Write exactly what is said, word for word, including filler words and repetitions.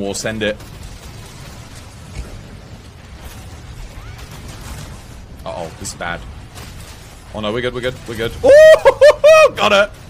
More, send it. Uh oh, this is bad. Oh no, we're good, we're good, we're good. Oh, got it.